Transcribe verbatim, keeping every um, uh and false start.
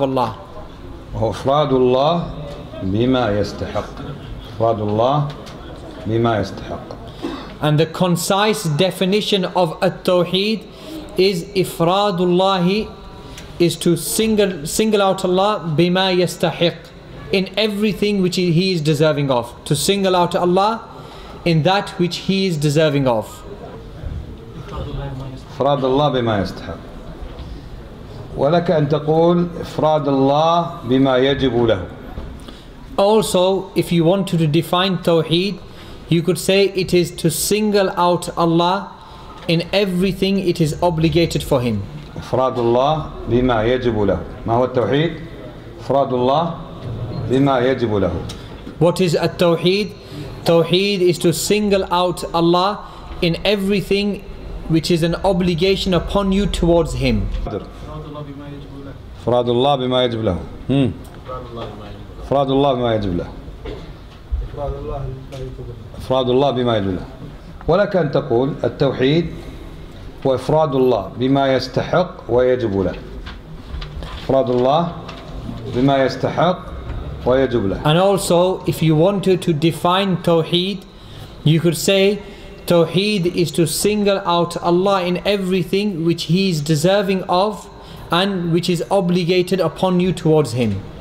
Allah. وإفراد الله بما يستحق. إفراد الله بما يستحق. And the concise definition of at-tawheed is ifradullahi, is to single single out Allah bima yastahiq, in everything which he is deserving of. To single out Allah in that which he is deserving of. إفراد الله بما يستحق. ولك أن تقول إفراد الله بما يجب له. Also, if you want to define tawheed, you could say it is to single out Allah in everything it is obligated for him. إفراد الله بما يجب له. ما هو التوحيد؟ إفراد الله بما يجب له. What is at-tawheed? Tawheed is to single out Allah in everything which is an obligation upon you towards him. إفراد الله بما يجب له. إفراد الله بما يجب له. إفراد الله بما يجب له. ولك أن تقول التوحيد وإفراد الله بما يستحق ويجب له. إفراد الله بما يستحق ويجب له. And also, if you wanted to define tawheed, you could say tawheed is to single out Allah in everything which he is deserving of and which is obligated upon you towards him.